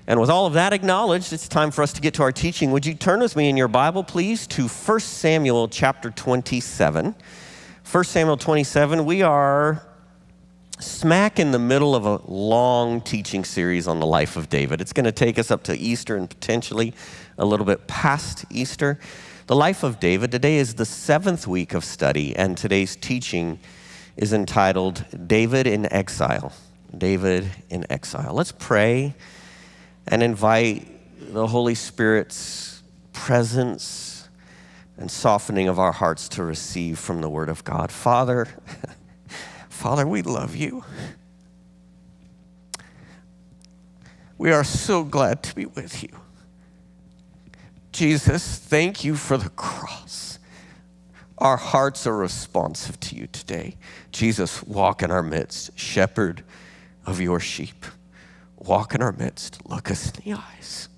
And with all of that acknowledged, it's time for us to get to our teaching. Would you turn with me in your Bible, please, to 1 Samuel chapter 27. 1 Samuel 27, we are smack in the middle of a long teaching series on the life of David. It's going to take us up to Easter and potentially a little bit past Easter. The life of David. Today is the 7th week of study, and today's teaching is entitled David in Exile. David in Exile. Let's pray and invite the Holy Spirit's presence and softening of our hearts to receive from the Word of God. Father, we love you. We are so glad to be with you. Jesus, thank you for the cross. Our hearts are responsive to you today. Jesus, walk in our midst, shepherd of your sheep. Walk in our midst, look us in the eyes.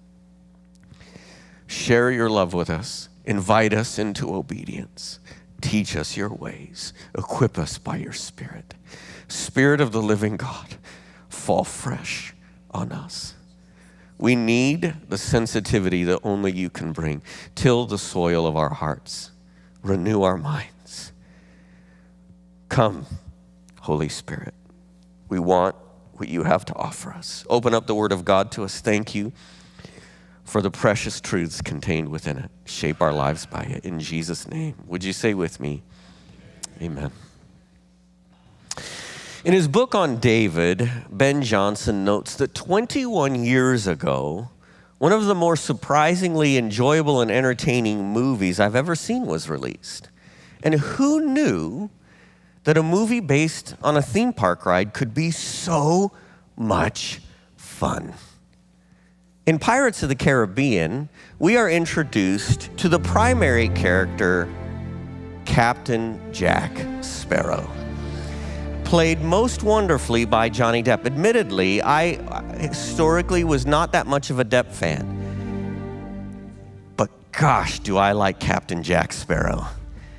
Share your love with us. Invite us into obedience. Teach us your ways. Equip us by your Spirit. Spirit of the living God, fall fresh on us. We need the sensitivity that only you can bring. Till the soil of our hearts. Renew our minds. Come, Holy Spirit. We want what you have to offer us. Open up the Word of God to us. Thank you for the precious truths contained within it. Shape our lives by it. In Jesus' name. Would you say with me, amen. In his book on David, Ben Johnson notes that 21 years ago, one of the more surprisingly enjoyable and entertaining movies I've ever seen was released. And who knew that a movie based on a theme park ride could be so much fun? In Pirates of the Caribbean, we are introduced to the primary character, Captain Jack Sparrow, played most wonderfully by Johnny Depp. Admittedly, I historically was not that much of a Depp fan, but gosh, do I like Captain Jack Sparrow.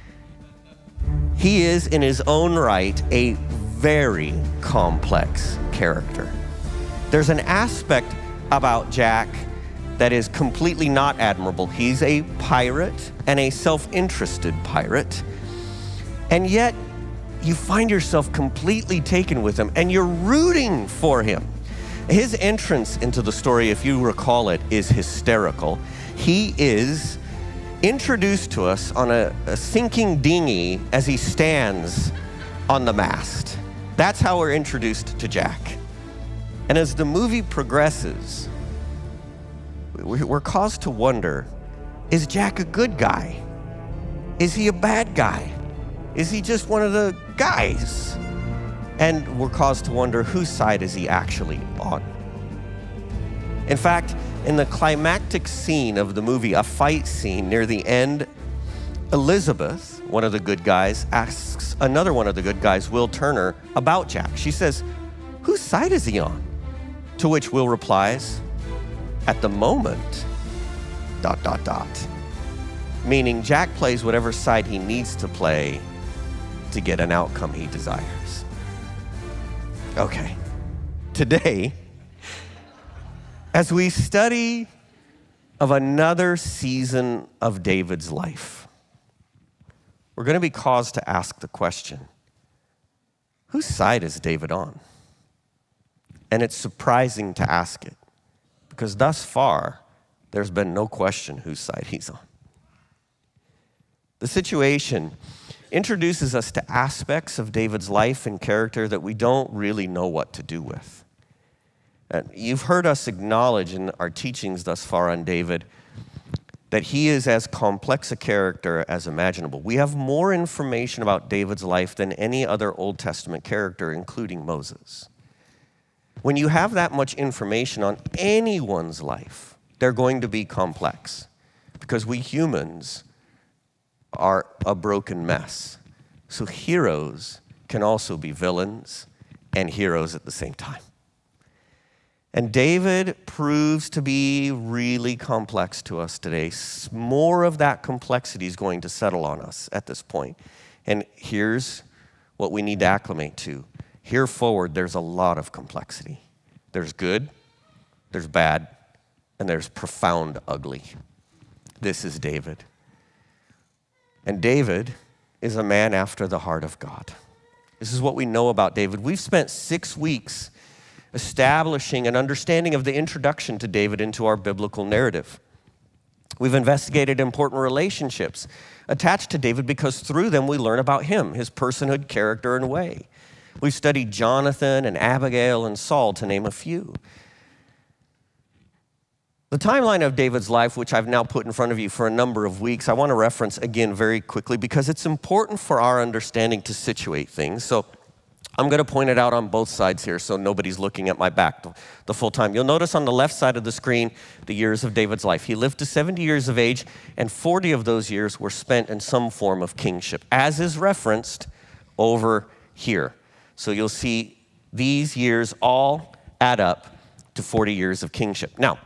He is, in his own right, a very complex character. There's an aspect about Jack that is completely not admirable. He's a pirate and a self-interested pirate, and yet you find yourself completely taken with him and you're rooting for him. His entrance into the story, if you recall it, is hysterical. He is introduced to us on a sinking dinghy as he stands on the mast. That's how we're introduced to Jack. And as the movie progresses, we're caused to wonder, is Jack a good guy? Is he a bad guy? Is he just one of the guys? And we're caused to wonder, whose side is he actually on? In fact, in the climactic scene of the movie, a fight scene near the end, Elizabeth, one of the good guys, asks another one of the good guys, Will Turner, about Jack. She says, whose side is he on? To which Will replies, at the moment, ... Meaning Jack plays whatever side he needs to play to get an outcome he desires. Okay, today, as we study of another season of David's life, we're going to be caused to ask the question, whose side is David on? And it's surprising to ask it, because thus far, there's been no question whose side he's on. The situation introduces us to aspects of David's life and character that we don't really know what to do with. And you've heard us acknowledge in our teachings thus far on David that he is as complex a character as imaginable. We have more information about David's life than any other Old Testament character, including Moses. When you have that much information on anyone's life, they're going to be complex, because we humans are a broken mess. So heroes can also be villains and heroes at the same time. And David proves to be really complex to us today. More of that complexity is going to settle on us at this point. And here's what we need to acclimate to. Here forward, there's a lot of complexity. There's good, there's bad, and there's profound ugly. This is David. And David is a man after the heart of God. This is what we know about David. We've spent 6 weeks establishing an understanding of the introduction to David into our biblical narrative. We've investigated important relationships attached to David because through them we learn about him, his personhood, character, and way. We've studied Jonathan and Abigail and Saul, to name a few. The timeline of David's life, which I've now put in front of you for a number of weeks, I want to reference again very quickly because it's important for our understanding to situate things. So I'm going to point it out on both sides here so nobody's looking at my back the full time. You'll notice on the left side of the screen the years of David's life. He lived to 70 years of age, and 40 of those years were spent in some form of kingship, as is referenced over here. So you'll see these years all add up to 40 years of kingship. Now,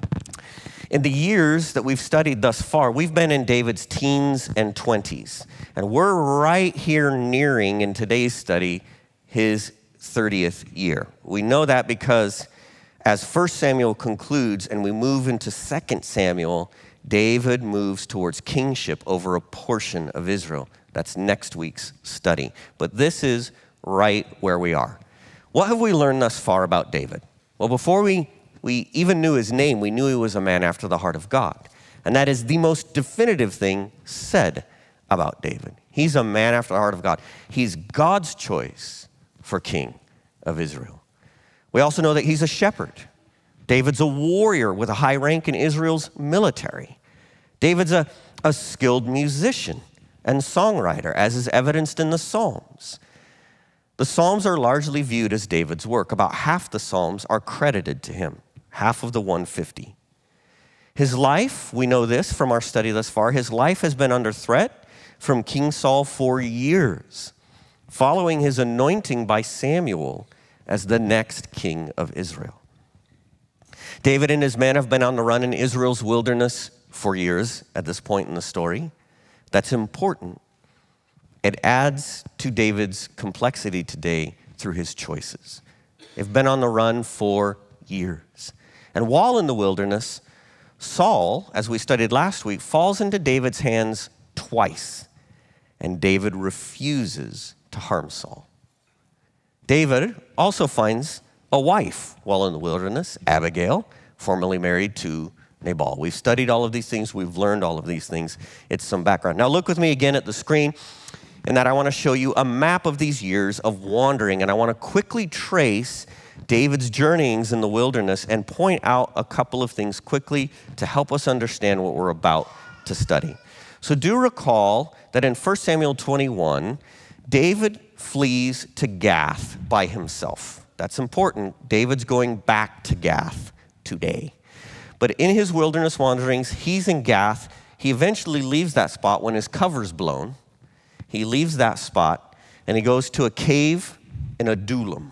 in the years that we've studied thus far, we've been in David's teens and 20s, and we're right here nearing, in today's study, his 30th year. We know that because as 1 Samuel concludes and we move into 2 Samuel, David moves towards kingship over a portion of Israel. That's next week's study. But this is right where we are. What have we learned thus far about David? Well, before we even knew his name, we knew he was a man after the heart of God. And that is the most definitive thing said about David. He's a man after the heart of God. He's God's choice for king of Israel. We also know that he's a shepherd. David's a warrior with a high rank in Israel's military. David's a skilled musician and songwriter, as is evidenced in the Psalms. The Psalms are largely viewed as David's work. About half the Psalms are credited to him, half of the 150. His life, we know this from our study thus far, his life has been under threat from King Saul for years, following his anointing by Samuel as the next king of Israel. David and his men have been on the run in Israel's wilderness for years at this point in the story. That's important. It adds to David's complexity today through his choices. They've been on the run for years. And while in the wilderness, Saul, as we studied last week, falls into David's hands twice, and David refuses to harm Saul. David also finds a wife while in the wilderness, Abigail, formerly married to Nabal. We've studied all of these things. We've learned all of these things. It's some background. Now look with me again at the screen, and that I want to show you a map of these years of wandering, and I want to quickly trace David's journeyings in the wilderness and point out a couple of things quickly to help us understand what we're about to study. So do recall that in 1 Samuel 21, David flees to Gath by himself. That's important. David's going back to Gath today. But in his wilderness wanderings, he's in Gath. He eventually leaves that spot when his cover's blown. He leaves that spot and he goes to a cave in Adullam.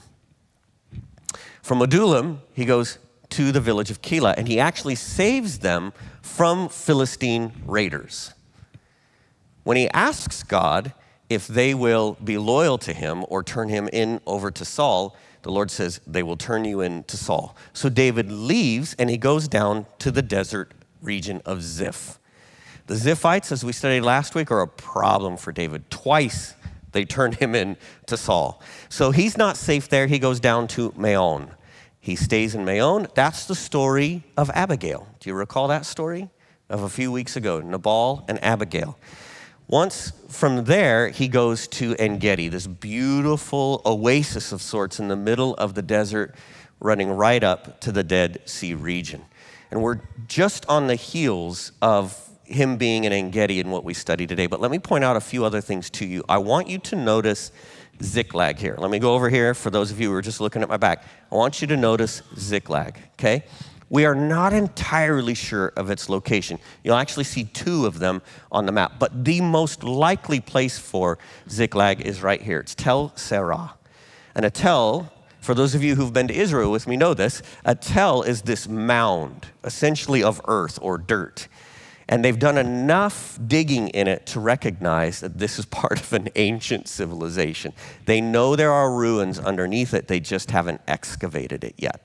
From Adullam, he goes to the village of Keilah, and he actually saves them from Philistine raiders. When he asks God if they will be loyal to him or turn him in over to Saul, the Lord says, they will turn you in to Saul. So David leaves and he goes down to the desert region of Ziph. The Ziphites, as we studied last week, are a problem for David. Twice they turned him in to Saul. So he's not safe there. He goes down to Maon. He stays in Maon. That's the story of Abigail. Do you recall that story of a few weeks ago? Nabal and Abigail. Once from there, he goes to En-Gedi, this beautiful oasis of sorts in the middle of the desert, running right up to the Dead Sea region. And we're just on the heels of him being in En-Gedi in what we study today. But let me point out a few other things to you. I want you to notice Ziklag here. Let me go over here for those of you who are just looking at my back. I want you to notice Ziklag, okay? We are not entirely sure of its location. You'll actually see two of them on the map, but the most likely place for Ziklag is right here. It's Tel Serah. And a tel, for those of you who've been to Israel with me know this, a tel is this mound, essentially of earth or dirt. And they've done enough digging in it to recognize that this is part of an ancient civilization. They know there are ruins underneath it, they just haven't excavated it yet.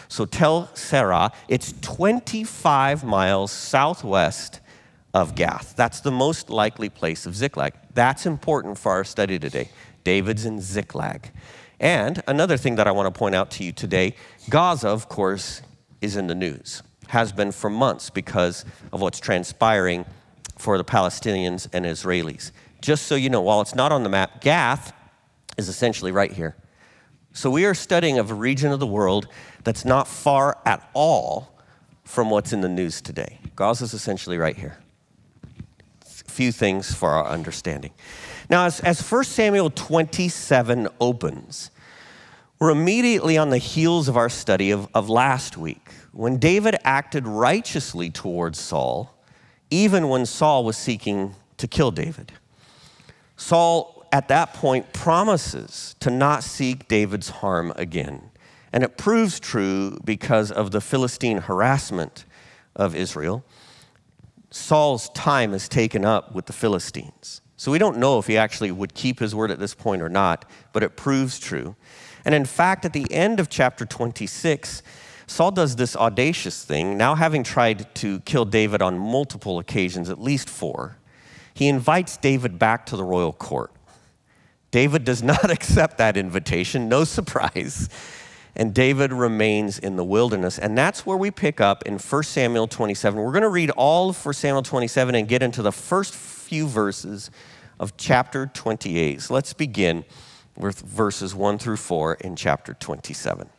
So Tel Serah, it's 25 miles southwest of Gath. That's the most likely place of Ziklag. That's important for our study today. David's in Ziklag. And another thing that I want to point out to you today, Gaza, of course, is in the news. Has been for months because of what's transpiring for the Palestinians and Israelis. Just so you know, while it's not on the map, Gath is essentially right here. So we are studying of a region of the world that's not far at all from what's in the news today. Gaza is essentially right here. A few things for our understanding. Now, as 1 Samuel 27 opens, we're immediately on the heels of our study of last week, when David acted righteously towards Saul, even when Saul was seeking to kill David. Saul, at that point, promises to not seek David's harm again. And it proves true because of the Philistine harassment of Israel. Saul's time is taken up with the Philistines. So we don't know if he actually would keep his word at this point or not, but it proves true. And in fact, at the end of chapter 26, Saul does this audacious thing. Now having tried to kill David on multiple occasions, at least 4, he invites David back to the royal court. David does not accept that invitation, no surprise. And David remains in the wilderness. And that's where we pick up in 1 Samuel 27. We're going to read all of 1 Samuel 27 and get into the first few verses of chapter 28. So let's begin with verses 1 through 4 in chapter 27.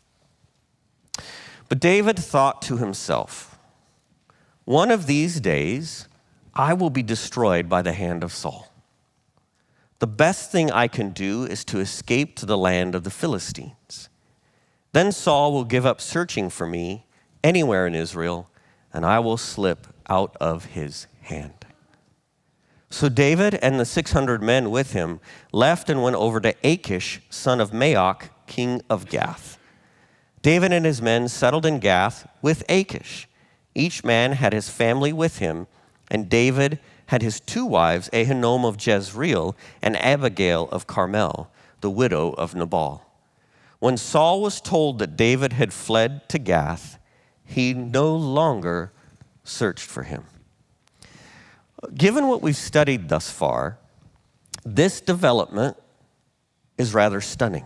But David thought to himself, one of these days I will be destroyed by the hand of Saul. The best thing I can do is to escape to the land of the Philistines. Then Saul will give up searching for me anywhere in Israel, and I will slip out of his hand. So David and the 600 men with him left and went over to Achish, son of Maoch, king of Gath. David and his men settled in Gath with Achish. Each man had his family with him, and David had his 2 wives, Ahinoam of Jezreel and Abigail of Carmel, the widow of Nabal. When Saul was told that David had fled to Gath, he no longer searched for him. Given what we've studied thus far, this development is rather stunning.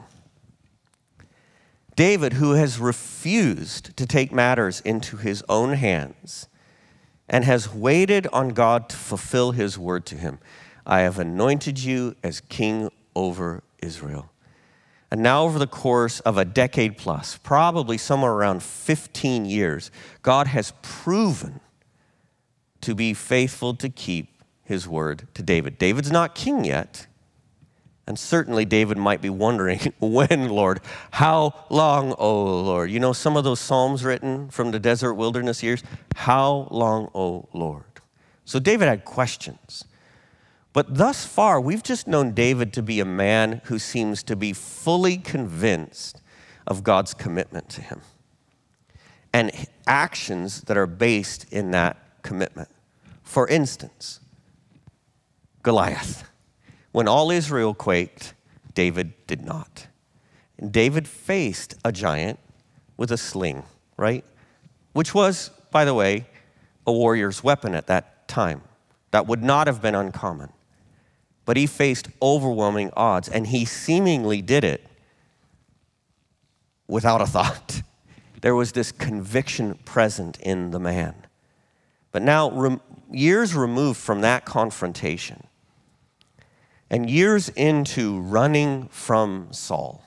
David, who has refused to take matters into his own hands and has waited on God to fulfill his word to him, I have anointed you as king over Israel. And now over the course of a decade plus, probably somewhere around 15 years, God has proven to be faithful to keep his word to David. David's not king yet. And certainly David might be wondering, when, Lord? How long, O Lord? You know some of those psalms written from the desert wilderness years? How long, O Lord? So David had questions. But thus far, we've just known David to be a man who seems to be fully convinced of God's commitment to him and actions that are based in that commitment. For instance, Goliath. When all Israel quaked, David did not. And David faced a giant with a sling, right? Which was, by the way, a warrior's weapon at that time. That would not have been uncommon. But he faced overwhelming odds, and he seemingly did it without a thought. There was this conviction present in the man. But now, years removed from that confrontation, and years into running from Saul,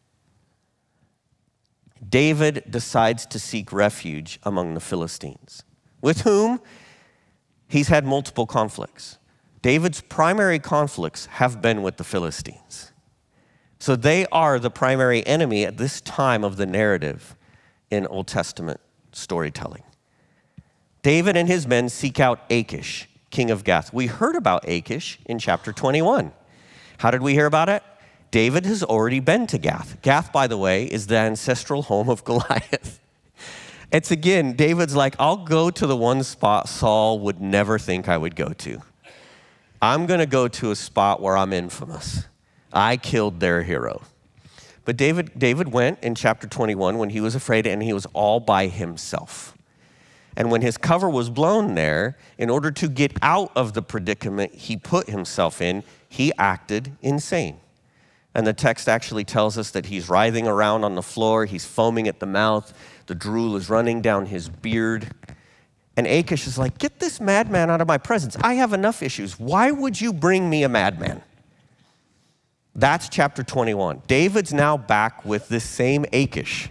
David decides to seek refuge among the Philistines, with whom he's had multiple conflicts. David's primary conflicts have been with the Philistines. So they are the primary enemy at this time of the narrative in Old Testament storytelling. David and his men seek out Achish, king of Gath. We heard about Achish in chapter 21. How did we hear about it? David has already been to Gath. Gath, by the way, is the ancestral home of Goliath. It's again, David's like, I'll go to the one spot Saul would never think I would go to. I'm going to go to a spot where I'm infamous. I killed their hero. But David went in chapter 21 when he was afraid, and he was all by himself. And when his cover was blown there, in order to get out of the predicament he put himself in, he acted insane. And the text actually tells us that he's writhing around on the floor, he's foaming at the mouth, the drool is running down his beard. And Achish is like, get this madman out of my presence. I have enough issues. Why would you bring me a madman? That's chapter 21. David's now back with this same Achish.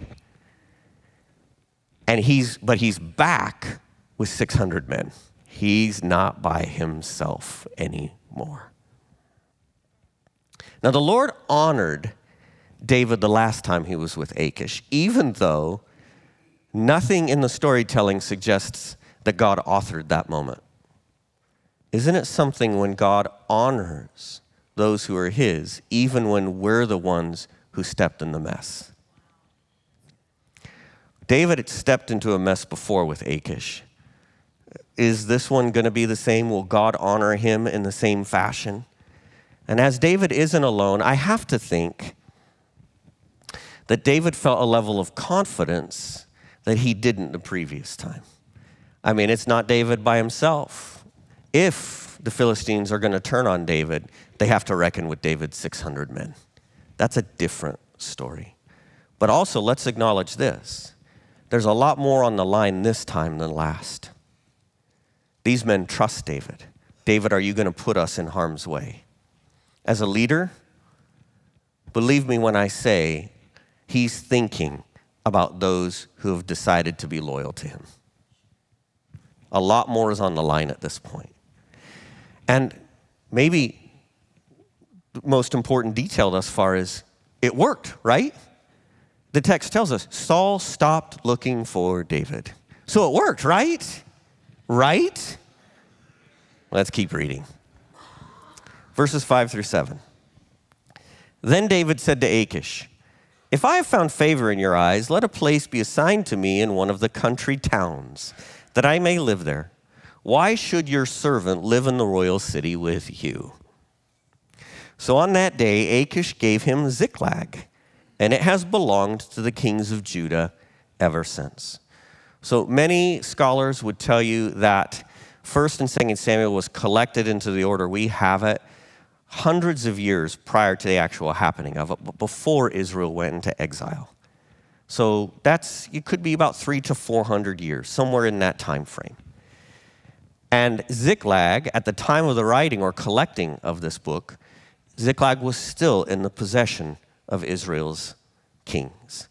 But he's back with 600 men. He's not by himself anymore. Now, the Lord honored David the last time he was with Achish, even though nothing in the storytelling suggests that God authored that moment. Isn't it something when God honors those who are his, even when we're the ones who stepped in the mess? David had stepped into a mess before with Achish. Is this one going to be the same? Will God honor him in the same fashion? And as David isn't alone, I have to think that David felt a level of confidence that he didn't the previous time. I mean, it's not David by himself. If the Philistines are going to turn on David, they have to reckon with David's 600 men. That's a different story. But also, let's acknowledge this. There's a lot more on the line this time than last. These men trust David. David, are you going to put us in harm's way? As a leader, believe me when I say he's thinking about those who have decided to be loyal to him. A lot more is on the line at this point. And maybe the most important detail thus far is it worked, right? The text tells us Saul stopped looking for David. So it worked, right? Right? Let's keep reading. Verses 5-7. Then David said to Achish, if I have found favor in your eyes, let a place be assigned to me in one of the country towns, that I may live there. Why should your servant live in the royal city with you? So on that day, Achish gave him Ziklag, and it has belonged to the kings of Judah ever since. So many scholars would tell you that 1st and 2nd Samuel was collected into the order we have it hundreds of years prior to the actual happening of it, but before Israel went into exile. So it could be about 300 to 400 years, somewhere in that time frame. And Ziklag, at the time of the writing or collecting of this book, Ziklag was still in the possession of Israel's kings.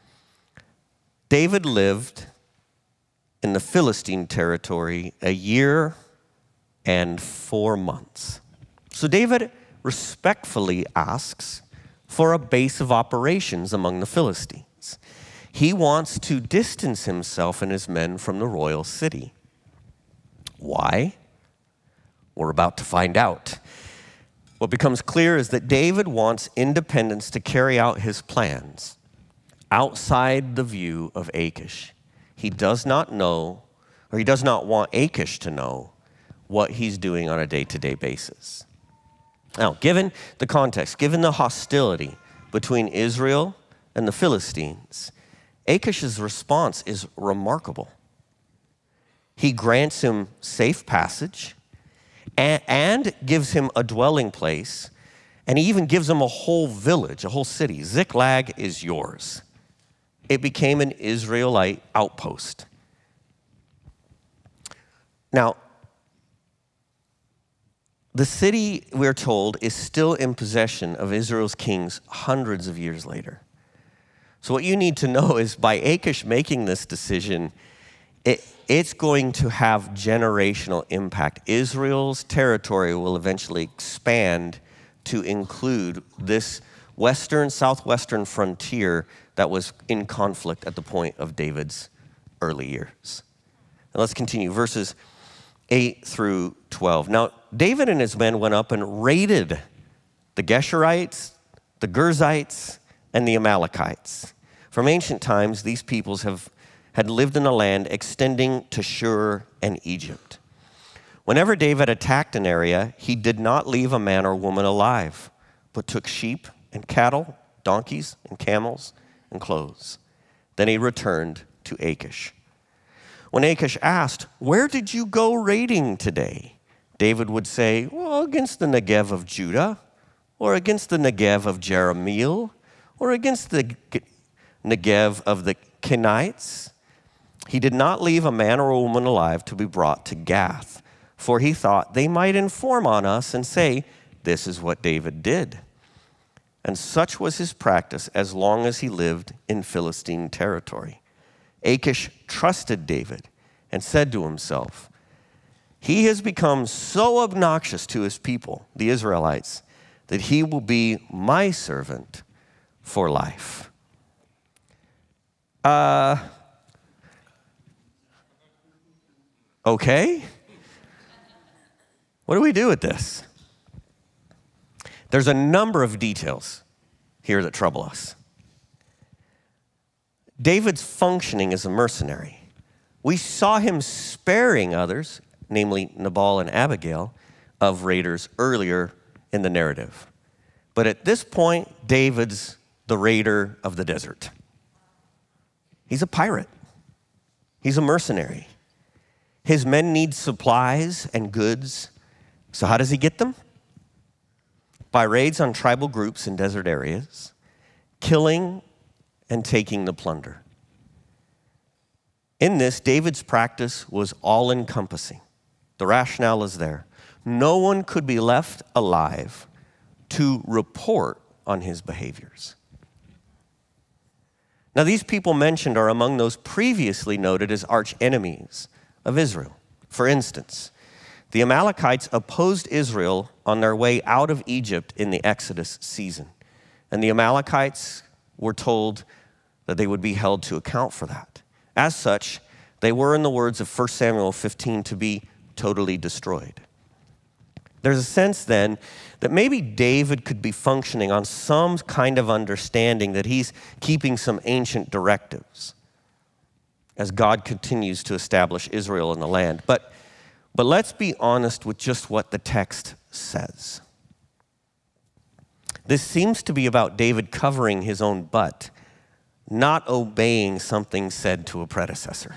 David lived in the Philistine territory a year and 4 months. So David respectfully asks for a base of operations among the Philistines. He wants to distance himself and his men from the royal city. Why? We're about to find out. What becomes clear is that David wants independence to carry out his plans outside the view of Achish. He does not know, or he does not want Achish to know what he's doing on a day-to-day basis. Now, given the context, given the hostility between Israel and the Philistines, Achish's response is remarkable. He grants him safe passage and gives him a dwelling place, and he even gives him a whole village, a whole city. Ziklag is yours. It became an Israelite outpost. Now, the city, we're told, is still in possession of Israel's kings hundreds of years later. So what you need to know is by Achish making this decision, it's going to have generational impact. Israel's territory will eventually expand to include this southwestern frontier that was in conflict at the point of David's early years. Now let's continue, verses 8-12. Now, David and his men went up and raided the Geshurites, the Girzites, and the Amalekites. From ancient times, these peoples had lived in a land extending to Shur and Egypt. Whenever David attacked an area, he did not leave a man or woman alive, but took sheep and cattle donkeys and camels and clothes. Then he returned to Achish. When Achish asked, "Where did you go raiding today?" David would say, "Well, against the Negev of Judah, or against the Negev of Jerahmeel, or against the Negev of the Kenites." He did not leave a man or a woman alive to be brought to Gath, for he thought they might inform on us and say, "This is what David did." And such was his practice as long as he lived in Philistine territory. Achish trusted David and said to himself, "He has become so obnoxious to his people, the Israelites, that he will be my servant for life." Okay? What do we do with this? There's a number of details here that trouble us. David's functioning as a mercenary. We saw him sparing others, namely Nabal and Abigail, of raiders earlier in the narrative. But at this point, David's the raider of the desert. He's a pirate. He's a mercenary. His men need supplies and goods. So how does he get them? By raids on tribal groups in desert areas, killing and taking the plunder. In this, David's practice was all-encompassing. The rationale is there. No one could be left alive to report on his behaviors. Now, these people mentioned are among those previously noted as arch enemies of Israel. For instance, the Amalekites opposed Israel on their way out of Egypt in the Exodus season. And the Amalekites were told that they would be held to account for that. As such, they were, in the words of 1 Samuel 15, to be totally destroyed. There's a sense then that maybe David could be functioning on some kind of understanding that he's keeping some ancient directives as God continues to establish Israel in the land. But let's be honest with just what the text says. This seems to be about David covering his own butt, not obeying something said to a predecessor.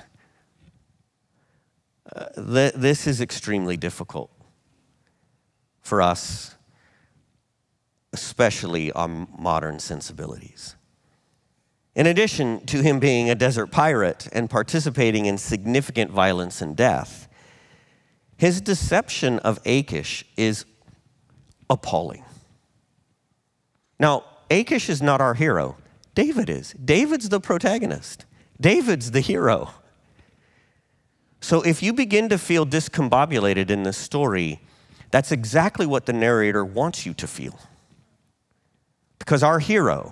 This is extremely difficult for us, especially our modern sensibilities. In addition to him being a desert pirate and participating in significant violence and death, his deception of Achish is appalling. Now, Achish is not our hero. David is. David's the protagonist. David's the hero. So if you begin to feel discombobulated in this story, that's exactly what the narrator wants you to feel. Because our hero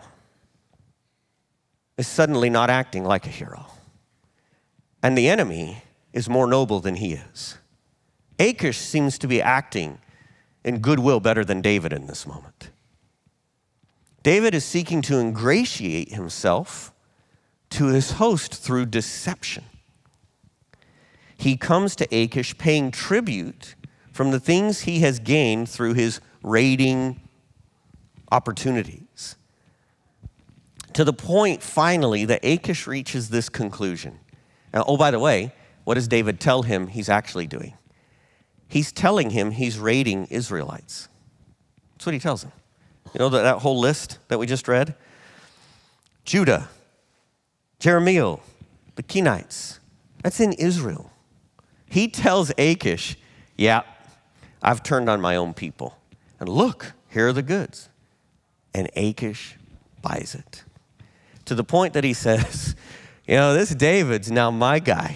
is suddenly not acting like a hero. And the enemy is more noble than he is. Achish seems to be acting in goodwill better than David in this moment. David is seeking to ingratiate himself to his host through deception. He comes to Achish paying tribute from the things he has gained through his raiding opportunities, to the point finally that Achish reaches this conclusion. Now, oh, by the way, what does David tell him he's actually doing? He's telling him he's raiding Israelites. That's what he tells him. You know that whole list that we just read? Judah, Jerahmeel, the Kenites. That's in Israel. He tells Achish, yeah, I've turned on my own people. And look, here are the goods. And Achish buys it. To the point that he says, you know, this David's now my guy.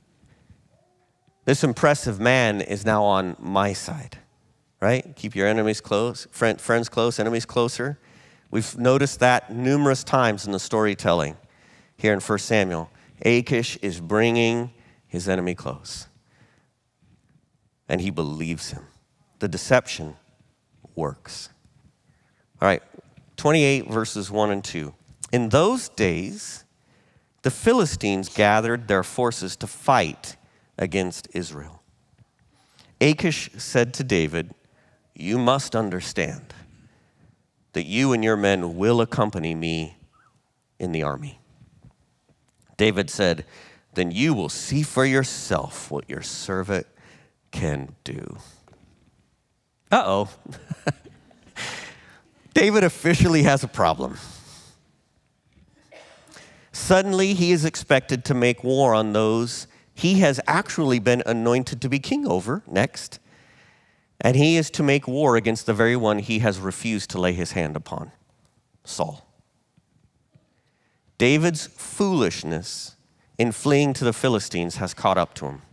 This impressive man is now on my side, right? Keep your enemies close, friends close, enemies closer. We've noticed that numerous times in the storytelling here in 1 Samuel. Achish is bringing his enemy close. And he believes him. The deception works. All right, 28 verses 1 and 2. In those days, the Philistines gathered their forces to fight against Israel. Achish said to David, you must understand that you and your men will accompany me in the army. David said, then you will see for yourself what your servant can do. Uh-oh. David officially has a problem. Suddenly, he is expected to make war on those he has actually been anointed to be king over next. And he is to make war against the very one he has refused to lay his hand upon, Saul. David's foolishness in fleeing to the Philistines has caught up to him.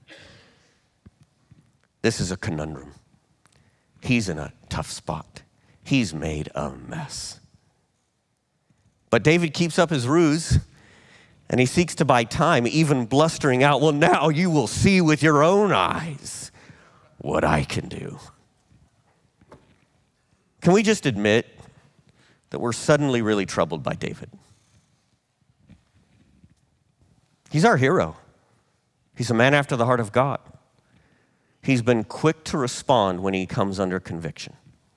This is a conundrum. He's in a tough spot. He's made a mess. But David keeps up his ruse, and he seeks to buy time, even blustering out, well, now you will see with your own eyes what I can do. Can we just admit that we're suddenly really troubled by David? He's our hero. He's a man after the heart of God. He's been quick to respond when he comes under conviction.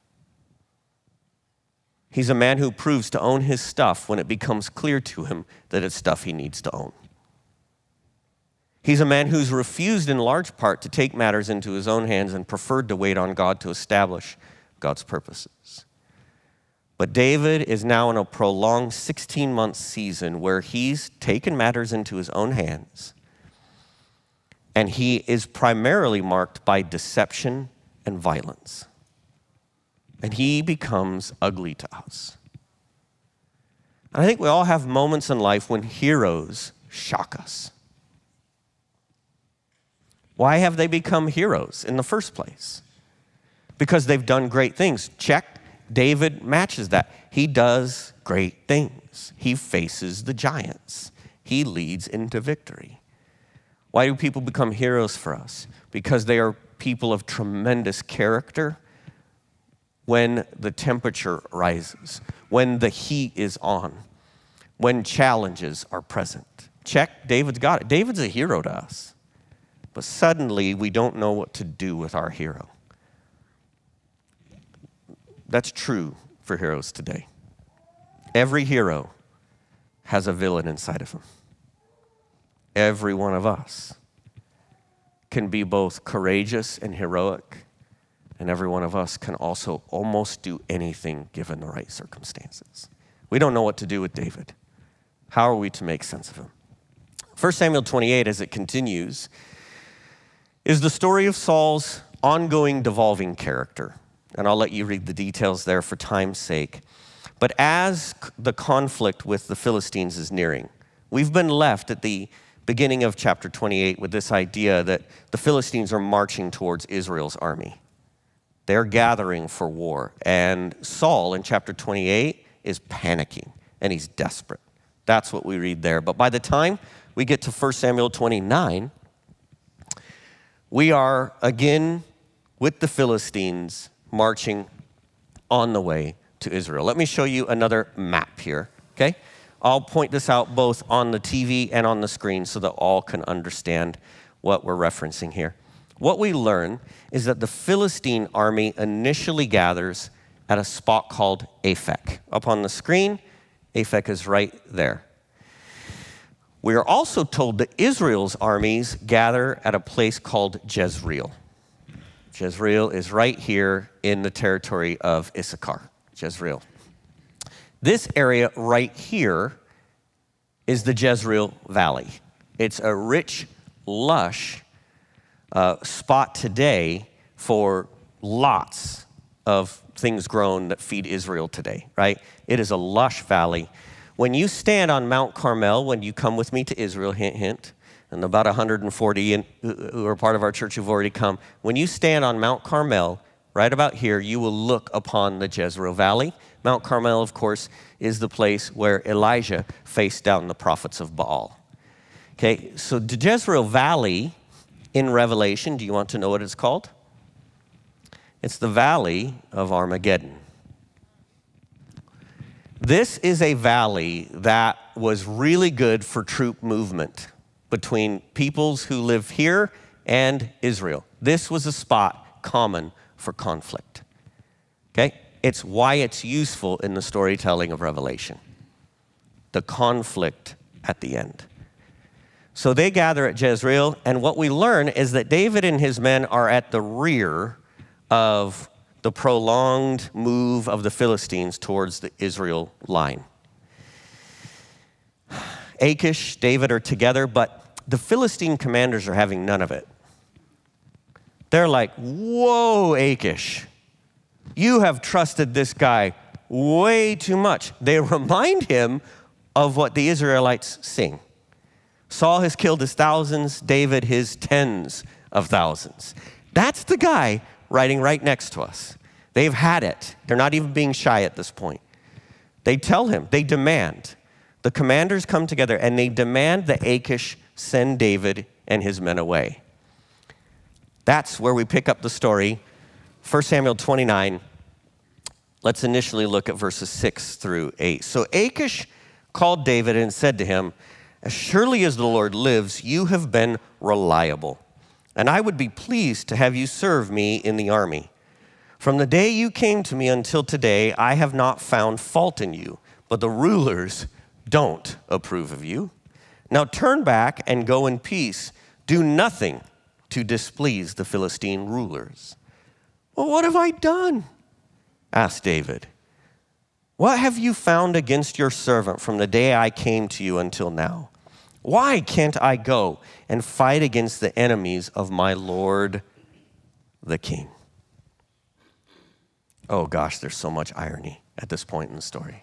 He's a man who proves to own his stuff when it becomes clear to him that it's stuff he needs to own. He's a man who's refused in large part to take matters into his own hands and preferred to wait on God to establish God's purposes. But David is now in a prolonged 16-month season where he's taken matters into his own hands, and he is primarily marked by deception and violence. And he becomes ugly to us. And I think we all have moments in life when heroes shock us. Why have they become heroes in the first place? Because they've done great things. Check. David matches that. He does great things. He faces the giants. He leads into victory. Why do people become heroes for us? Because they are people of tremendous character when the temperature rises, when the heat is on, when challenges are present. Check, David's got it. David's a hero to us. But suddenly, we don't know what to do with our hero. That's true for heroes today. Every hero has a villain inside of him. Every one of us can be both courageous and heroic, and every one of us can also almost do anything given the right circumstances. We don't know what to do with David. How are we to make sense of him? 1 Samuel 28, as it continues, is the story of Saul's ongoing devolving character. And I'll let you read the details there for time's sake. But as the conflict with the Philistines is nearing, we've been left at the beginning of chapter 28 with this idea that the Philistines are marching towards Israel's army. They're gathering for war. And Saul in chapter 28 is panicking, and he's desperate. That's what we read there. But by the time we get to 1 Samuel 29, we are again with the Philistines marching on the way to Israel. Let me show you another map here, okay? I'll point this out both on the TV and on the screen so that all can understand what we're referencing here. What we learn is that the Philistine army initially gathers at a spot called Aphek. Up on the screen, Aphek is right there. We are also told that Israel's armies gather at a place called Jezreel. Jezreel is right here in the territory of Issachar, Jezreel. This area right here is the Jezreel Valley. It's a rich, lush spot today for lots of things grown that feed Israel today, right? It is a lush valley. When you stand on Mount Carmel, when you come with me to Israel, hint, hint, and about 140 who are part of our church who've already come, when you stand on Mount Carmel, right about here, you will look upon the Jezreel Valley. Mount Carmel, of course, is the place where Elijah faced down the prophets of Baal. Okay, so the Jezreel Valley in Revelation, do you want to know what it's called? It's the Valley of Armageddon. This is a valley that was really good for troop movement between peoples who live here and Israel. This was a spot common for conflict. Okay? It's why it's useful in the storytelling of Revelation. The conflict at the end. So they gather at Jezreel, and what we learn is that David and his men are at the rear of the prolonged move of the Philistines towards the Israel line. Achish, David are together, but the Philistine commanders are having none of it. They're like, whoa, Achish, you have trusted this guy way too much. They remind him of what the Israelites sing. Saul has killed his thousands, David his tens of thousands. That's the guy riding right next to us. They've had it. They're not even being shy at this point. They tell him, they demand. The commanders come together and they demand that Achish send David and his men away. That's where we pick up the story. 1 Samuel 29. Let's initially look at verses 6 through 8. So Achish called David and said to him, as surely as the Lord lives, you have been reliable, and I would be pleased to have you serve me in the army. From the day you came to me until today, I have not found fault in you, but the rulers don't approve of you. Now turn back and go in peace. Do nothing to displease the Philistine rulers. Well, what have I done? Asked David. What have you found against your servant from the day I came to you until now? Why can't I go and fight against the enemies of my Lord the king? Oh gosh, there's so much irony at this point in the story.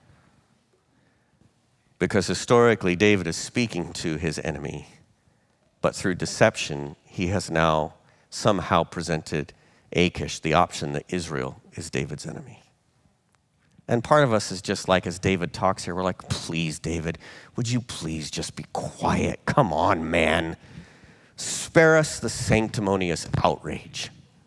Because historically, David is speaking to his enemy, but through deception, he has now somehow presented Achish the option that Israel is David's enemy. And part of us is just like, as David talks here, we're like, please, David, would you please just be quiet? Come on, man. Spare us the sanctimonious outrage.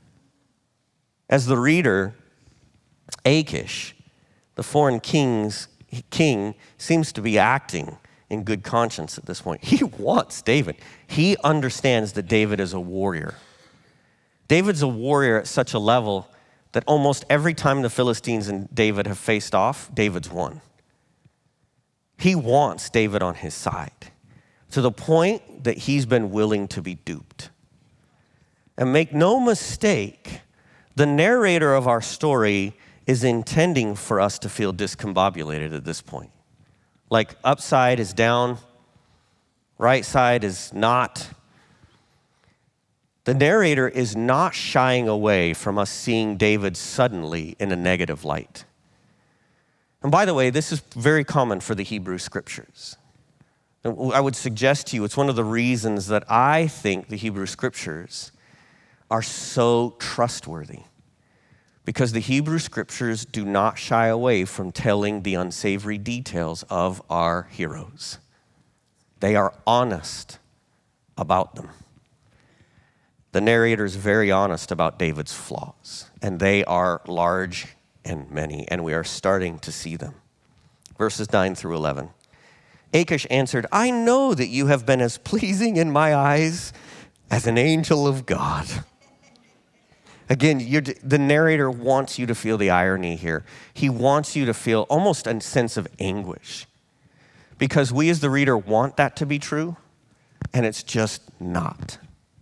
As the reader, Achish, the foreign king, seems to be acting in good conscience at this point. He wants David. He understands that David is a warrior. David's a warrior at such a level that almost every time the Philistines and David have faced off, David's won. He wants David on his side to the point that he's been willing to be duped. And make no mistake, the narrator of our story is intending for us to feel discombobulated at this point. Like upside is down, right side is not. The narrator is not shying away from us seeing David suddenly in a negative light. And by the way, this is very common for the Hebrew scriptures. I would suggest to you, it's one of the reasons that I think the Hebrew scriptures are so trustworthy. Because the Hebrew scriptures do not shy away from telling the unsavory details of our heroes. They are honest about them. The narrator is very honest about David's flaws, and they are large and many, and we are starting to see them. Verses 9 through 11. Achish answered, I know that you have been as pleasing in my eyes as an angel of God. Again, the narrator wants you to feel the irony here. He wants you to feel almost a sense of anguish, because we as the reader want that to be true, and it's just not.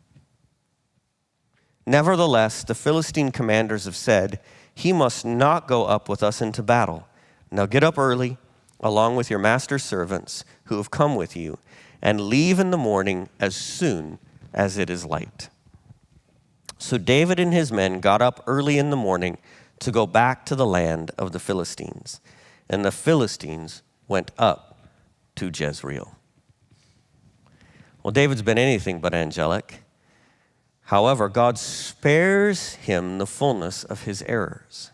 Nevertheless, the Philistine commanders have said, he must not go up with us into battle. Now get up early, along with your master's servants who have come with you, and leave in the morning as soon as it is light. So David and his men got up early in the morning to go back to the land of the Philistines, and the Philistines went up to Jezreel. Well, David's been anything but angelic. However, God spares him the fullness of his errors.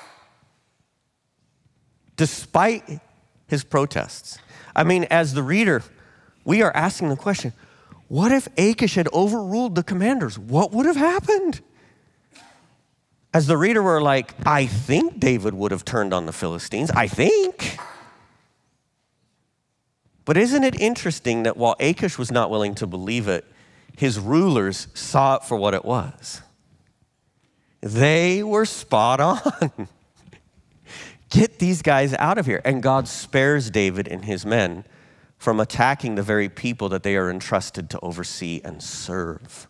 Despite his protests. I mean, as the reader, we are asking the question, what if Achish had overruled the commanders? What would have happened? As the reader, we're like, I think David would have turned on the Philistines. I think. But isn't it interesting that while Achish was not willing to believe it, his rulers saw it for what it was? They were spot on. Get these guys out of here. And God spares David and his men from attacking the very people that they are entrusted to oversee and serve.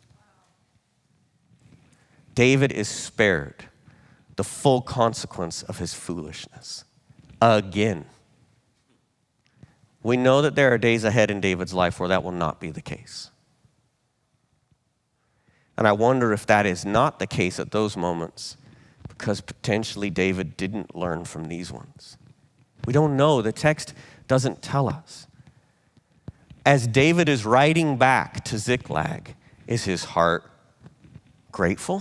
David is spared the full consequence of his foolishness. Again. We know that there are days ahead in David's life where that will not be the case. And I wonder if that is not the case at those moments because potentially David didn't learn from these ones. We don't know. The text doesn't tell us. As David is riding back to Ziklag, is his heart grateful?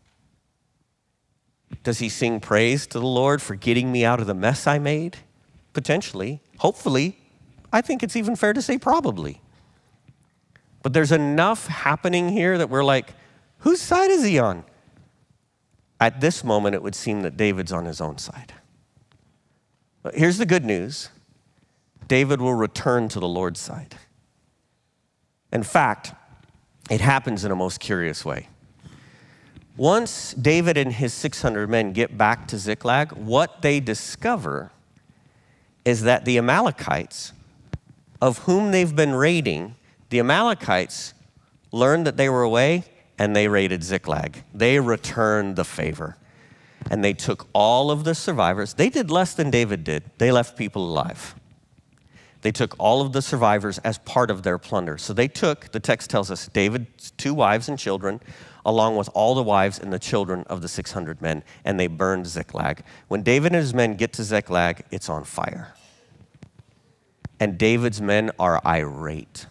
Does he sing praise to the Lord for getting me out of the mess I made? Potentially. Hopefully. I think it's even fair to say probably. But there's enough happening here that we're like, whose side is he on? At this moment, it would seem that David's on his own side. But here's the good news. David will return to the Lord's side. In fact, it happens in a most curious way. Once David and his 600 men get back to Ziklag, what they discover is that the Amalekites, of whom they've been raiding, the Amalekites learned that they were away and they raided Ziklag. They returned the favor. And they took all of the survivors. They did less than David did. They left people alive. They took all of the survivors as part of their plunder. So they took, the text tells us, David's 2 wives and children, along with all the wives and the children of the 600 men, and they burned Ziklag. When David and his men get to Ziklag, it's on fire. And David's men are irate.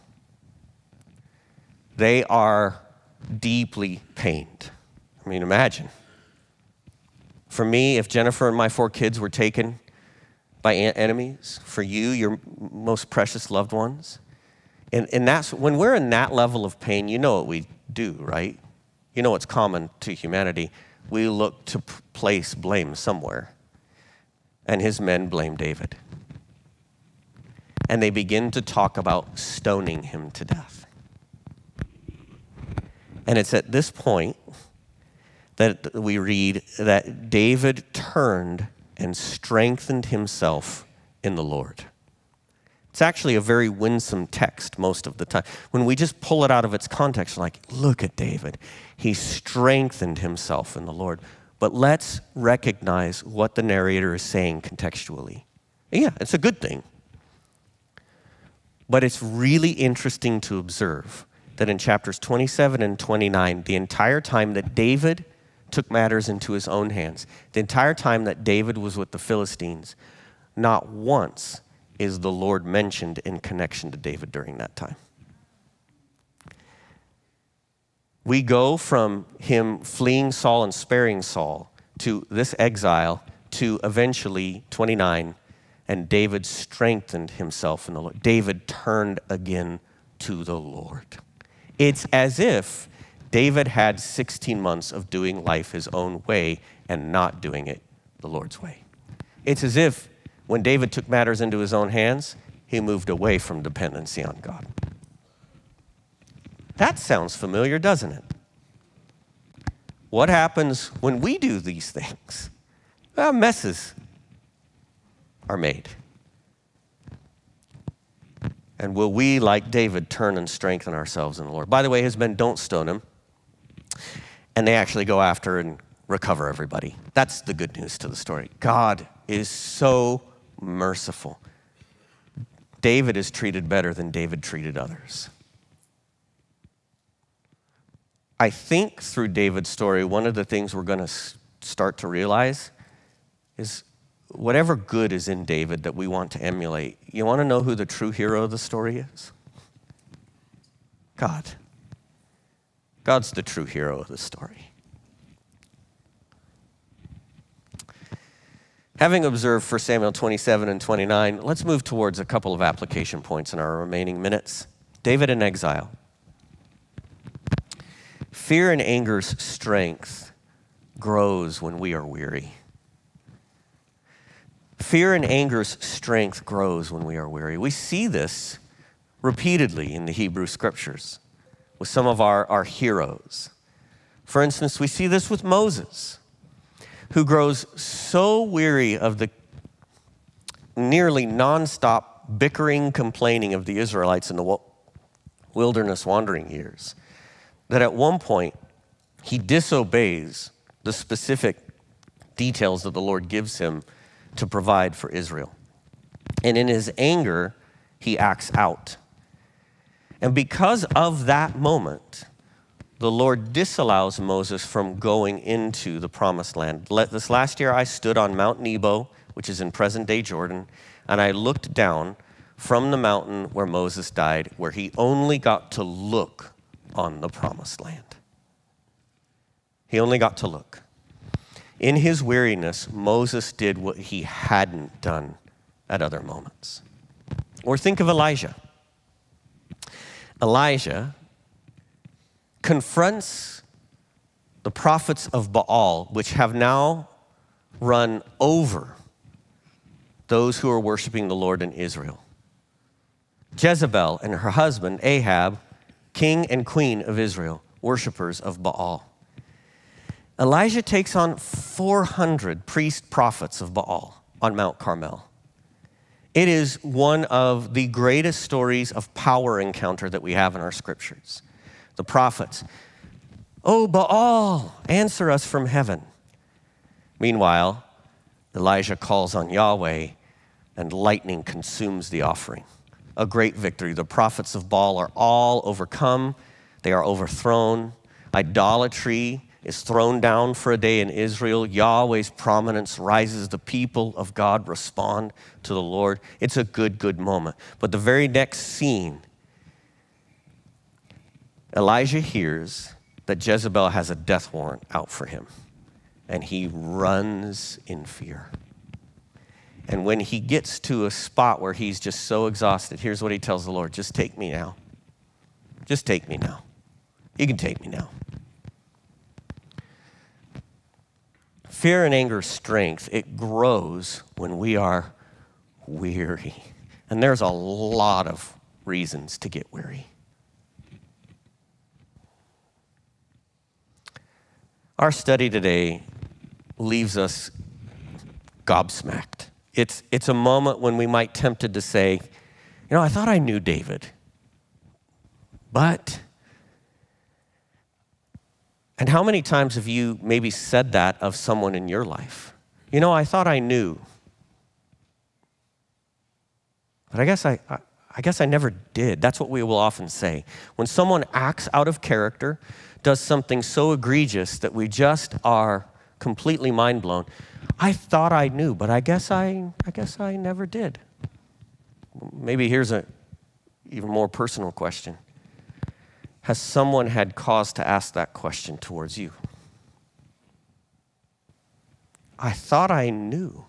They are deeply pained. I mean, imagine. For me, if Jennifer and my 4 kids were taken by enemies, for you, your most precious loved ones, and that's, when we're in that level of pain, you know what we do, right? You know what's common to humanity. We look to place blame somewhere. And his men blame David. And they begin to talk about stoning him to death. And it's at this point that we read that David turned and strengthened himself in the Lord. It's actually a very winsome text most of the time. When we just pull it out of its context, we're like, look at David. He strengthened himself in the Lord. But let's recognize what the narrator is saying contextually. Yeah, it's a good thing. But it's really interesting to observe that in chapters 27 and 29, the entire time that David took matters into his own hands, the entire time that David was with the Philistines, not once is the Lord mentioned in connection to David during that time. We go from him fleeing Saul and sparing Saul to this exile to eventually 29, and David strengthened himself in the Lord. David turned again to the Lord. It's as if David had 16 months of doing life his own way and not doing it the Lord's way. It's as if when David took matters into his own hands, he moved away from dependency on God. That sounds familiar, doesn't it? What happens when we do these things? Well, messes are made. And will we, like David, turn and strengthen ourselves in the Lord? By the way, his men don't stone him, and they actually go after and recover everybody. That's the good news to the story. God is so merciful. David is treated better than David treated others. I think through David's story, one of the things we're going to start to realize is whatever good is in David that we want to emulate. You want to know who the true hero of the story is? God. God's the true hero of the story. Having observed 1 Samuel 27 and 29, let's move towards a couple of application points in our remaining minutes. David in exile. Fear and anger's strength grows when we are weary. Fear and anger's strength grows when we are weary. We see this repeatedly in the Hebrew scriptures with some of our heroes. For instance, we see this with Moses, who grows so weary of the nearly nonstop bickering, complaining of the Israelites in the wilderness wandering years, that at one point he disobeys the specific details that the Lord gives him to provide for Israel. And in his anger, he acts out. And because of that moment, the Lord disallows Moses from going into the promised land. This last year, I stood on Mount Nebo, which is in present-day Jordan, and I looked down from the mountain where Moses died, where he only got to look on the promised land. He only got to look. In his weariness, Moses did what he hadn't done at other moments. Or think of Elijah. Elijah confronts the prophets of Baal, which have now run over those who are worshiping the Lord in Israel. Jezebel and her husband, Ahab, king and queen of Israel, worshipers of Baal. Elijah takes on 400 priest prophets of Baal on Mount Carmel. It is one of the greatest stories of power encounter that we have in our scriptures. The prophets, "Oh, Baal, answer us from heaven." Meanwhile, Elijah calls on Yahweh and lightning consumes the offering. A great victory. The prophets of Baal are all overcome. They are overthrown. Idolatry is thrown down for a day in Israel. Yahweh's prominence rises. The people of God respond to the Lord. It's a good, good moment. But the very next scene, Elijah hears that Jezebel has a death warrant out for him, and he runs in fear. And when he gets to a spot where he's just so exhausted, here's what he tells the Lord: just take me now. Just take me now. You can take me now. Fear and anger strength, it grows when we are weary. And there's a lot of reasons to get weary. Our study today leaves us gobsmacked. It's a moment when we might be tempted to say, I thought I knew David, but... And how many times have you maybe said that of someone in your life? I thought I knew, but I guess I never did. That's what we will often say. When someone acts out of character, does something so egregious that we just are completely mind blown. I thought I knew, but I guess I never did. Maybe here's an even more personal question. Has someone had cause to ask that question towards you? I thought I knew.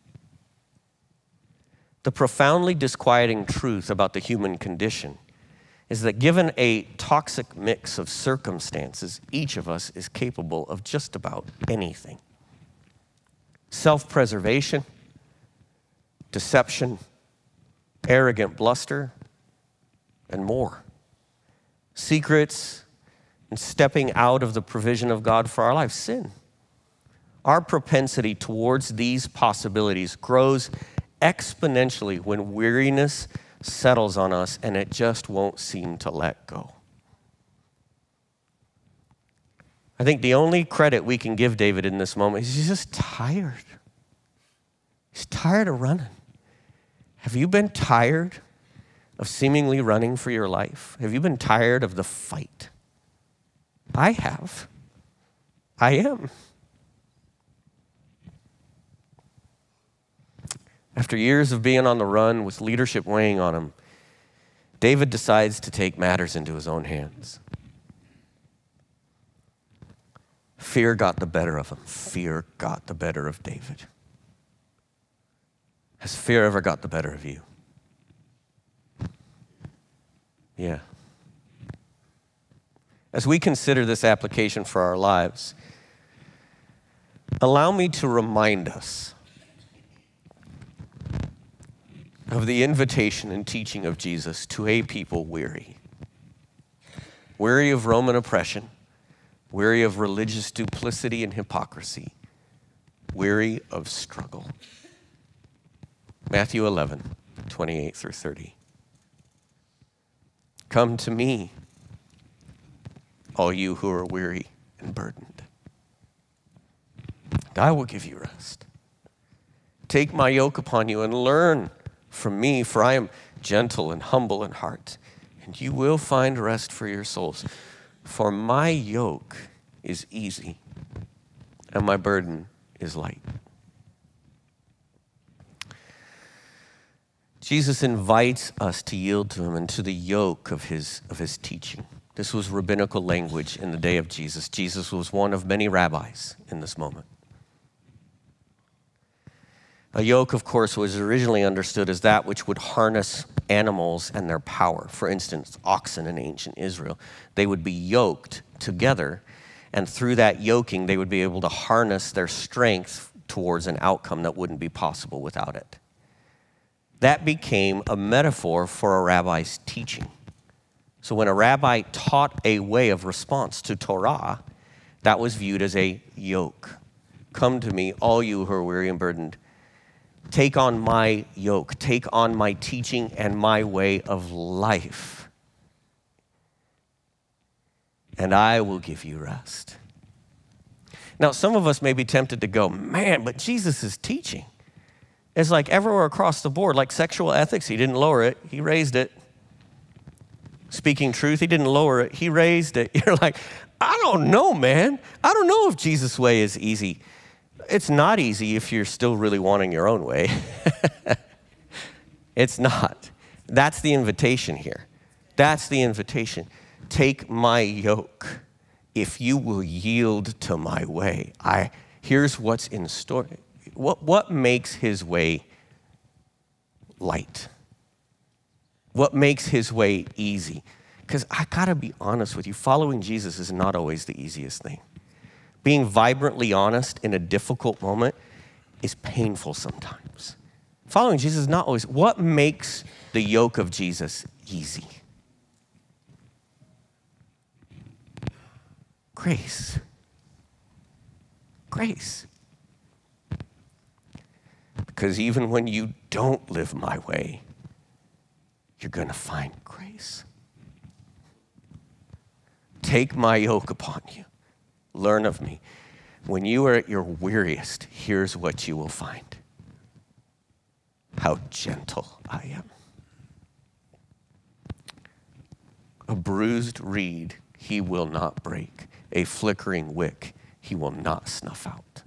The profoundly disquieting truth about the human condition is that given a toxic mix of circumstances, each of us is capable of just about anything. Self-preservation, deception, arrogant bluster, and more. Secrets and stepping out of the provision of God for our lives, sin. Our propensity towards these possibilities grows exponentially when weariness settles on us and it just won't seem to let go. I think the only credit we can give David in this moment is he's just tired. He's tired of running. Have you been tired of seemingly running for your life? Have you been tired of the fight? I have. I am. After years of being on the run with leadership weighing on him, David decides to take matters into his own hands. Fear got the better of him. Fear got the better of David. Has fear ever got the better of you? Yeah. As we consider this application for our lives, allow me to remind us of the invitation and teaching of Jesus to a people weary. Weary of Roman oppression, weary of religious duplicity and hypocrisy, weary of struggle. Matthew 11, 28 through 30. Come to me, all you who are weary and burdened, and I will give you rest. Take my yoke upon you and learn from me, for I am gentle and humble in heart, and you will find rest for your souls. For my yoke is easy, and my burden is light. Jesus invites us to yield to him and to the yoke of his teaching. This was rabbinical language in the day of Jesus. Jesus was one of many rabbis in this moment. A yoke, of course, was originally understood as that which would harness animals and their power. For instance, oxen in ancient Israel. They would be yoked together, and through that yoking, they would be able to harness their strength towards an outcome that wouldn't be possible without it. That became a metaphor for a rabbi's teaching. So when a rabbi taught a way of response to Torah, that was viewed as a yoke. Come to me, all you who are weary and burdened. Take on my yoke. Take on my teaching and my way of life, and I will give you rest. Now, some of us may be tempted to go, man, but Jesus' teaching is like everywhere across the board, like sexual ethics. He didn't lower it, he raised it. Speaking truth, he didn't lower it, he raised it. You're like, I don't know, man. I don't know if Jesus' way is easy. It's not easy if you're still really wanting your own way. It's not. That's the invitation here. That's the invitation. Take my yoke. If you will yield to my way, here's what's in store. What makes his way light? What makes his way easy? Because I gotta be honest with you, following Jesus is not always the easiest thing. Being vibrantly honest in a difficult moment is painful sometimes. Following Jesus is not always. What makes the yoke of Jesus easy? Grace. Grace. Because even when you don't live my way, you're going to find grace. Take my yoke upon you. Learn of me. When you are at your weariest, here's what you will find. How gentle I am. A bruised reed he will not break. A flickering wick he will not snuff out.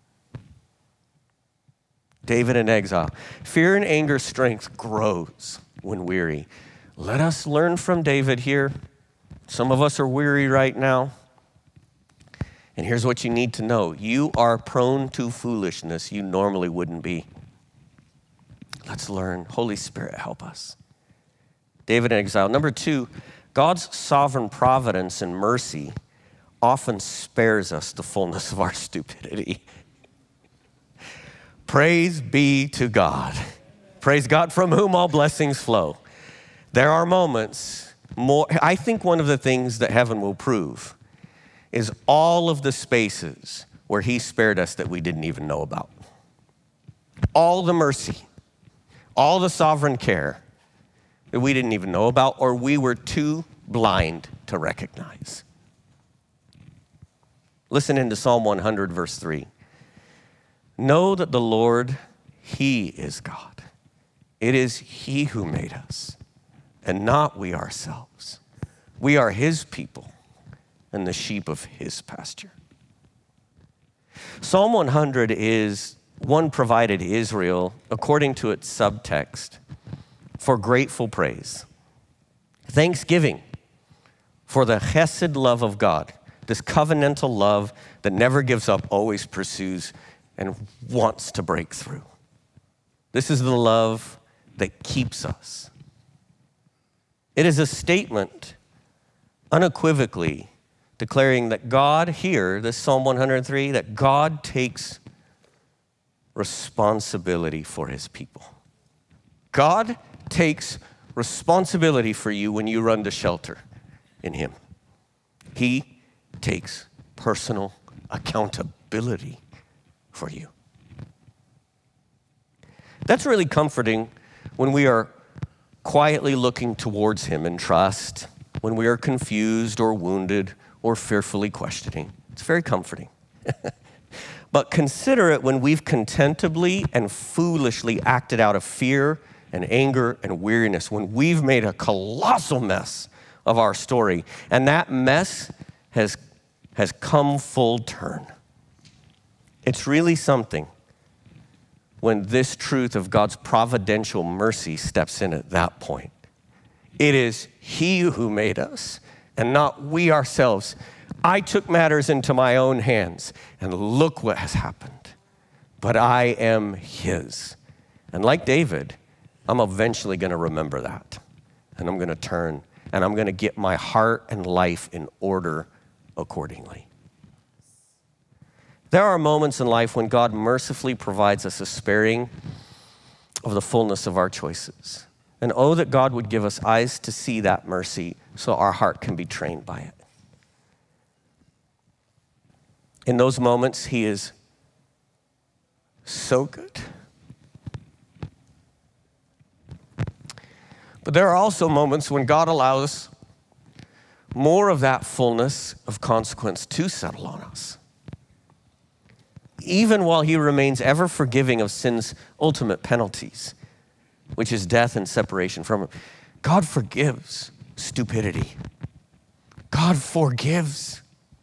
David in exile. Fear and anger strength grows when weary. Let us learn from David here. Some of us are weary right now. And here's what you need to know. You are prone to foolishness you normally wouldn't be. Let's learn. Holy Spirit, help us. David in exile. Number 2, God's sovereign providence and mercy often spares us the fullness of our stupidity. Praise be to God. Praise God from whom all blessings flow. There are moments, I think one of the things that heaven will prove is all of the spaces where he spared us that we didn't even know about. All the mercy, all the sovereign care that we didn't even know about or we were too blind to recognize. Listen into Psalm 100, verse 3. Know that the Lord, he is God. It is he who made us, and not we ourselves. We are his people and the sheep of his pasture. Psalm 100 is one provided Israel, according to its subtext, for grateful praise. Thanksgiving for the chesed love of God, this covenantal love that never gives up, always pursues, and wants to break through. This is the love that keeps us. It is a statement unequivocally declaring that God here, this Psalm 103, that God takes responsibility for his people. God takes responsibility for you when you run to shelter in him. He takes personal accountability for you. That's really comforting when we are quietly looking towards him in trust, when we are confused or wounded or fearfully questioning. It's very comforting. But consider it when we've contemptibly and foolishly acted out of fear and anger and weariness, when we've made a colossal mess of our story, and that mess has come full turn. It's really something when this truth of God's providential mercy steps in at that point. It is he who made us and not we ourselves. I took matters into my own hands, and look what has happened. But I am his. And like David, I'm eventually going to remember that. And I'm going to turn, and I'm going to get my heart and life in order accordingly. There are moments in life when God mercifully provides us a sparing of the fullness of our choices. And oh, that God would give us eyes to see that mercy so our heart can be trained by it. In those moments, he is so good. But there are also moments when God allows more of that fullness of consequence to settle on us. Even while he remains ever forgiving of sin's ultimate penalties, which is death and separation from him. God forgives stupidity. God forgives.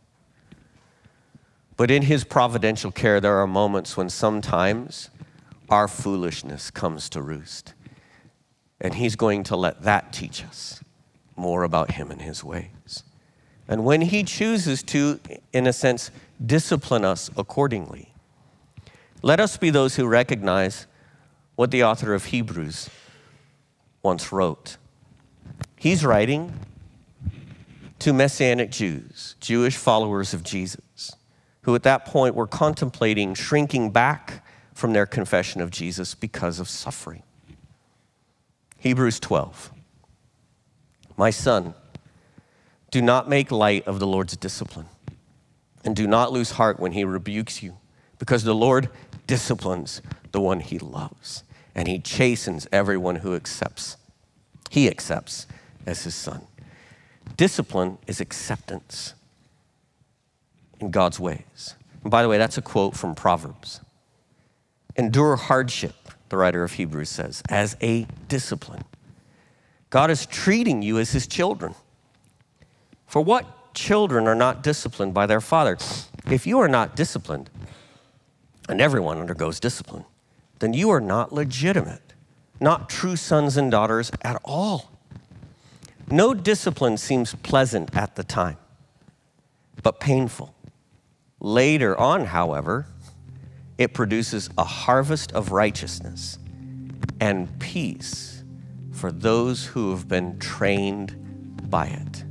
But in his providential care, there are moments when sometimes our foolishness comes to roost. And he's going to let that teach us more about him and his ways. And when he chooses to, in a sense, discipline us accordingly, let us be those who recognize what the author of Hebrews once wrote. He's writing to Messianic Jews, Jewish followers of Jesus, who at that point were contemplating shrinking back from their confession of Jesus because of suffering. Hebrews 12. My son, do not make light of the Lord's discipline, and do not lose heart when he rebukes you, because the Lord disciplines the one he loves, and he chastens everyone who he accepts as his son. Discipline is acceptance in God's ways. And by the way, that's a quote from Proverbs. Endure hardship, the writer of Hebrews says, as a discipline. God is treating you as his children. For what children are not disciplined by their father? If you are not disciplined, and everyone undergoes discipline, then you are not legitimate, not true sons and daughters at all. No discipline seems pleasant at the time, but painful. Later on, however, it produces a harvest of righteousness and peace for those who have been trained by it.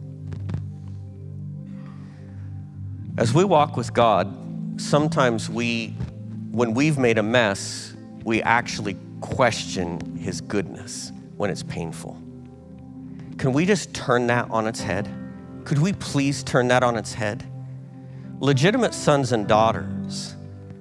As we walk with God, sometimes when we've made a mess, we actually question his goodness when it's painful. Can we just turn that on its head? Could we please turn that on its head? Legitimate sons and daughters,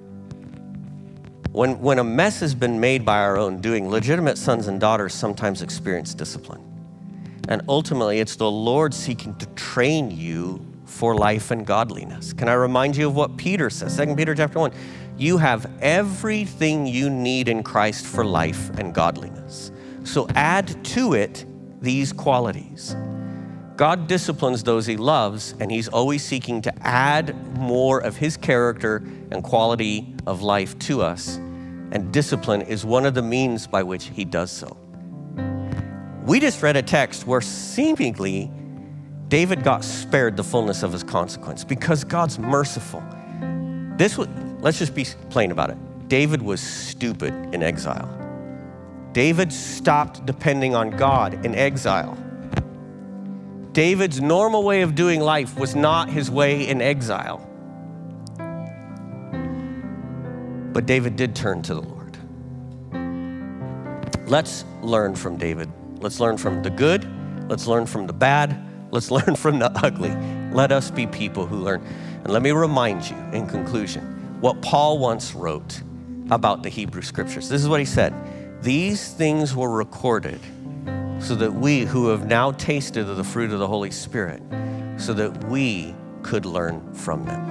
when a mess has been made by our own doing, legitimate sons and daughters sometimes experience discipline. And ultimately, it's the Lord seeking to train you for life and godliness. Can I remind you of what Peter says? 2 Peter chapter 1. You have everything you need in Christ for life and godliness. So add to it these qualities. God disciplines those he loves, and he's always seeking to add more of his character and quality of life to us. And discipline is one of the means by which he does so. We just read a text where seemingly David got spared the fullness of his consequence because God's merciful. Let's just be plain about it. David was stupid in exile. David stopped depending on God in exile. David's normal way of doing life was not his way in exile. But David did turn to the Lord. Let's learn from David. Let's learn from the good. Let's learn from the bad. Let's learn from the ugly. Let us be people who learn. And let me remind you in conclusion what Paul once wrote about the Hebrew scriptures. This is what he said. These things were recorded so that we who have now tasted of the fruit of the Holy Spirit, so that we could learn from them.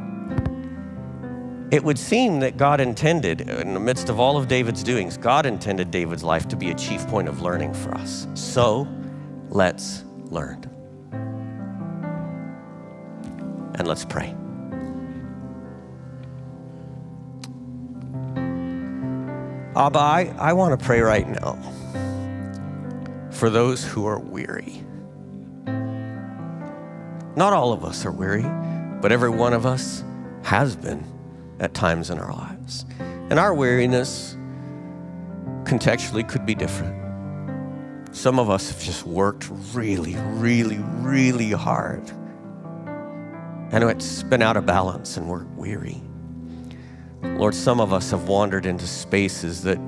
It would seem that God intended, in the midst of all of David's doings, God intended David's life to be a chief point of learning for us. So let's learn. And let's pray. Abba, I want to pray right now for those who are weary. Not all of us are weary, but every one of us has been at times in our lives. And our weariness contextually could be different. Some of us have just worked really, really, really hard. And it's been out of balance and we're weary. Lord, some of us have wandered into spaces that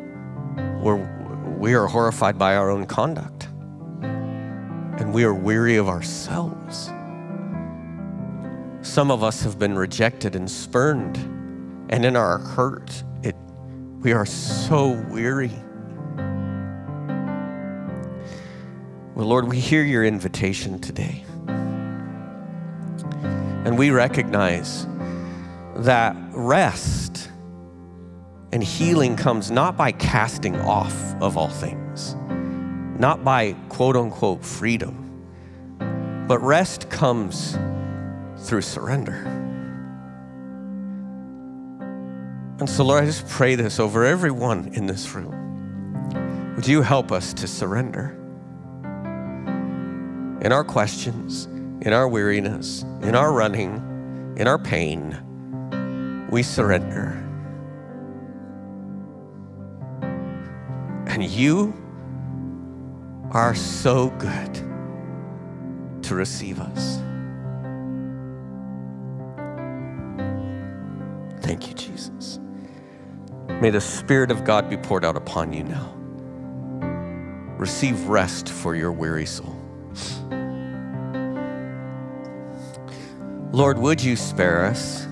we are horrified by our own conduct. And we are weary of ourselves. Some of us have been rejected and spurned. And in our hurt, we are so weary. Well, Lord, we hear your invitation today. And we recognize that rest and healing comes not by casting off of all things, not by quote unquote freedom, but rest comes through surrender. And so, Lord, I just pray this over everyone in this room. Would you help us to surrender in our questions, in our weariness, in our running, in our pain? We surrender. And you are so good to receive us. Thank you, Jesus. May the Spirit of God be poured out upon you now. Receive rest for your weary soul. Lord, would you spare us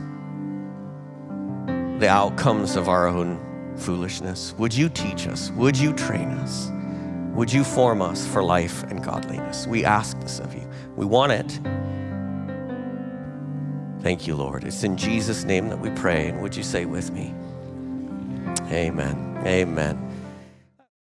the outcomes of our own foolishness? Would you teach us? Would you train us? Would you form us for life and godliness? We ask this of you. We want it. Thank you, Lord. It's in Jesus' name that we pray. And would you say with me? Amen. Amen.